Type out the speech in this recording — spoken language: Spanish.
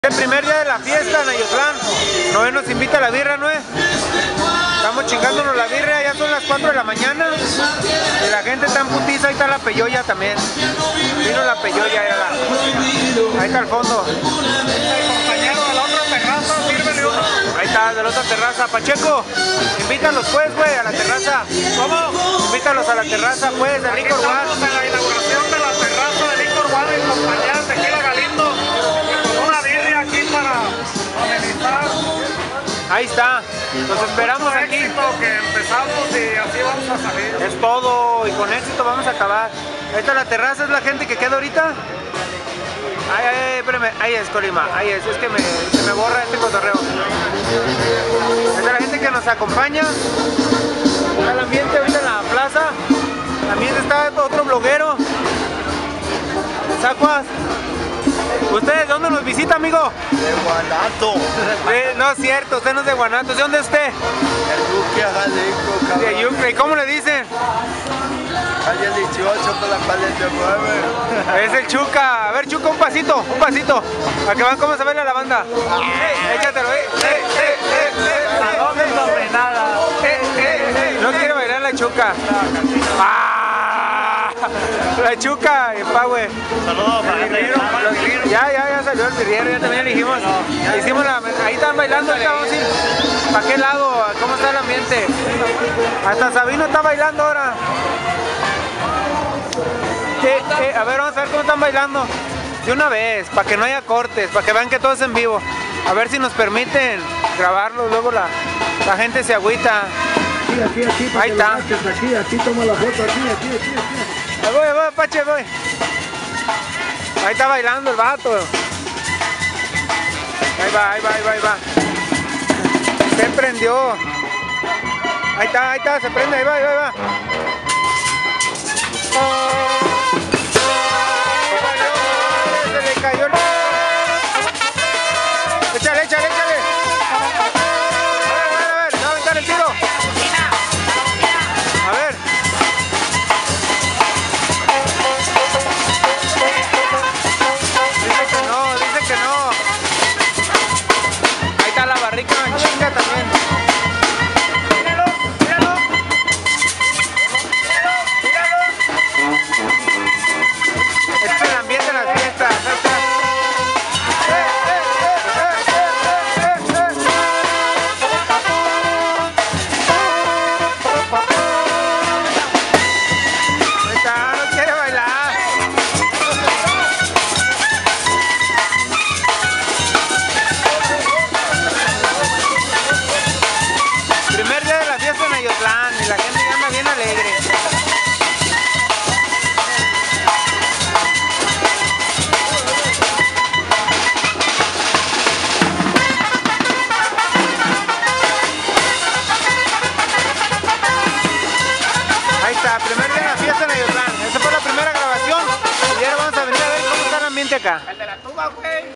El primer día de la fiesta en Ayotlán, Noé nos invita a la birra, Noé. Estamos chingándonos la birra, ya son las 4 de la mañana. Y la gente está en putiza, ahí está la peyoya también. Vino la peyoya, ahí está al fondo. El compañero de la otra terraza, sírvele uno. Ahí está, de la otra terraza. Pacheco, invítalos pues, güey, a la terraza. ¿Cómo? Invítalos a la terraza, pues, de Licor One. Estamos en la inauguración de la terraza de Licor One y compañía de Tequila Galindo. Con una birria aquí para amenizar. Ahí está, los esperamos aquí. Éxito que empezamos y así vamos a salir. Es todo, y con éxito vamos a acabar. Ahí está la terraza, es la gente que queda ahorita. Ay, espérame, ahí es Colima, ahí es que se me borra este cotorreo. Ahí está la gente que nos acompaña. Está el ambiente ahorita en la plaza. También está otro bloguero. Zacuas. ¿Usted de dónde nos visita, amigo? De Guanato. No es cierto, usted no es de Guanato. ¿De dónde es usted? De Yucre, Jalisco, cabrón. De Yucre. ¿Y cómo le dicen? Calle 18 por la calle 19. Es el Chuca. A ver, Chuca, un pasito, para que vean cómo se baila la banda. Échatelo, No quiere bailar la Chuca. La Chuca, pa, güey. Saludos para el Ya salió el birriero, ya también elegimos. Hicimos ahí están bailando, ahorita vamos a ir. ¿Para qué lado? ¿Cómo está el ambiente? Hasta Sabino está bailando ahora. A ver, vamos a ver cómo están bailando. De una vez, para que no haya cortes, para que vean que todo es en vivo. A ver si nos permiten grabarlo, luego la gente se agüita. Aquí, Ahí está. Aquí, toma la foto, aquí. Ahí voy, Pache, voy. Ahí está bailando el vato. Ahí va. Se prendió. Ahí está, se prende, ahí va. Se le cayó el... Échale. A ver, va a aventar el tiro. A ver. Dice que no. Ahí está la barrica, chinga también. Míralo. Este es el ambiente de las fiestas. Ahí está, no quiere bailar. Primer día de la fiesta en Ayotlán y la gente ya anda bien alegre. Ahí está, primer día de la fiesta en Ayotlán. Esta fue la primera grabación y ahora vamos a venir a ver cómo está el ambiente acá. El de la tuba, güey.